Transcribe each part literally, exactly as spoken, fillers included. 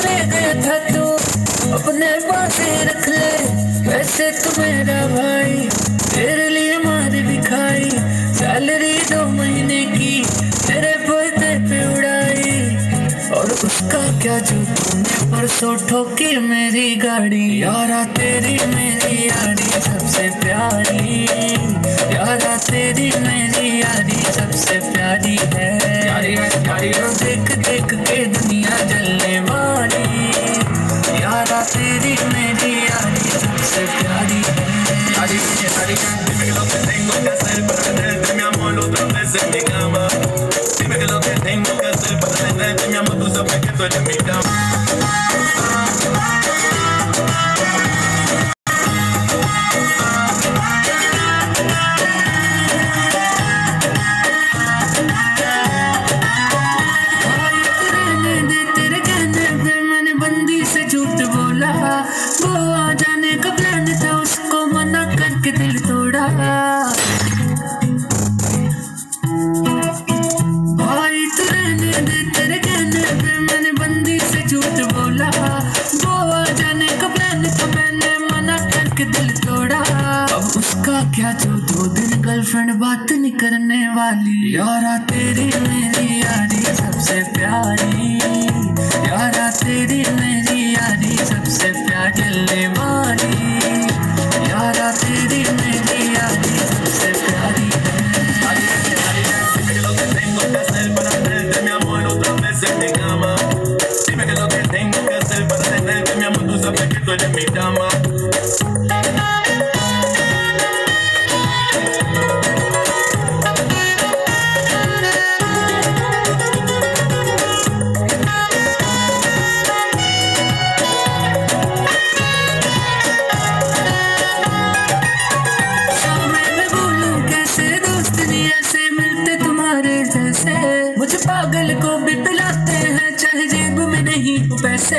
ले गया था तू अपने पास ही रख ले, वैसे तू मेरा भाई, तेरे लिए मार भी खाई, सैलरी दो महीने की तेरे बर्थडे पे उड़ाई, और उसका क्या जो तूने परसों ठोकी मेरी गाड़ी। यारा तेरी मेरी यारी सबसे प्यारी, यारा तेरी मेरी यारी सबसे प्यारी है, यारी यारी देख देख के दुनिया जलने वाली, यारा तेरी मेरी यारी सबसे प्यारी है, यारी यारी dime que lo que tengo que hacer para tenerte mi amor otra vez en mi cama, dime que lo que tengo que hacer para tenerte mi amor, tú sabes que tú eres mi cama. वो आ जाने का plan था, उसको मना करके दिल तोड़ा, भाई तू रहने दे तेरे कहने पे मैंने बंदी से झूठ बोला, वो आ जाने का प्लान था मैंने मना करके दिल तोड़ा, अब उसका क्या जो दो दिन गर्लफ्रेंड बात नहीं करने वाली, यारा तेरी मेरी यारी सबसे प्यारी, यारा तेरी मेरी यारी सबसे प्यार जलने वाली, यारा तेरी मेरी यारी सबसे प्यारी है, यारी यारी dime que lo que tengo que hacer para tenerte mi amor otra vez en mi cama, dime que lo que tengo que hacer para tenerte mi amor, tú sabes que tú eres mi dama. मुझे पागल को भी पिलाते हैं चाहे जेब में नहीं हो पैसे,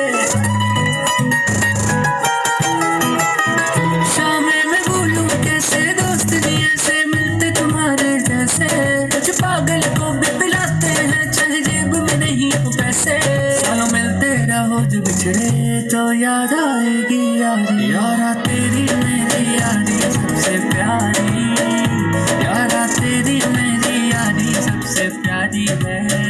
शामें मैं भूलूं कैसे दोस्त नहीं ऐसे मिलते तुम्हारे जैसे, मुझे पागल को भी पिलाते हैं चाहे जेब में नहीं हो पैसे, सालों मिलते रहो जो बिछड़े तो याद आएगी यारी, यारा तेरी मेरी यारी सबसे प्यारी, यारा तेरी मेरी यारी सबसे प्यारी है।